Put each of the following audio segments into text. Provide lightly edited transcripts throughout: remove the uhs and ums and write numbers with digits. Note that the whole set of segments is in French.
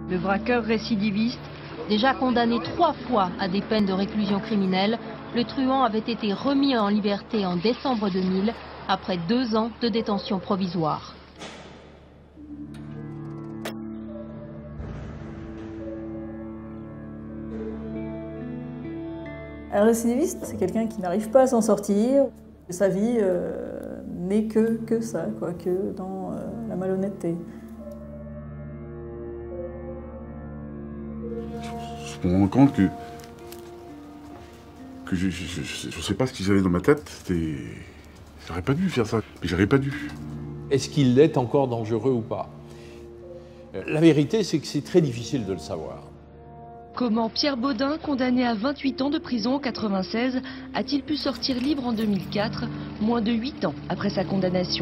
Le braqueur récidiviste, déjà condamné 3 fois à des peines de réclusion criminelle, le truand avait été remis en liberté en décembre 2000 après 2 ans de détention provisoire. Un récidiviste, c'est quelqu'un qui n'arrive pas à s'en sortir. Sa vie n'est que ça, quoi, que dans la malhonnêteté. Je me rends compte que je ne sais pas ce qu'ils avaient dans ma tête. J'aurais pas dû faire ça, mais j'aurais pas dû. Est-ce qu'il est encore dangereux ou pas? La vérité, c'est que c'est très difficile de le savoir. Comment Pierre Baudin, condamné à 28 ans de prison en 1996, a-t-il pu sortir libre en 2004, moins de 8 ans après sa condamnation?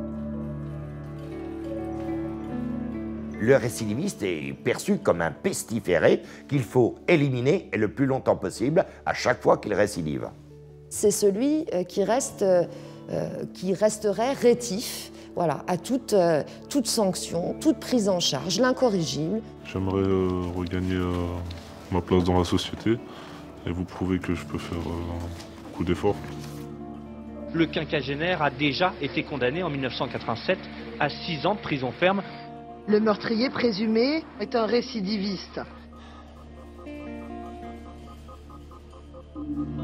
Le récidiviste est perçu comme un pestiféré qu'il faut éliminer et le plus longtemps possible à chaque fois qu'il récidive. C'est celui qui resterait rétif, voilà, à toute sanction, toute prise en charge, l'incorrigible. J'aimerais regagner ma place dans la société et vous prouver que je peux faire beaucoup d'efforts. Le quinquagénaire a déjà été condamné en 1987 à 6 ans de prison ferme. Le meurtrier présumé est un récidiviste.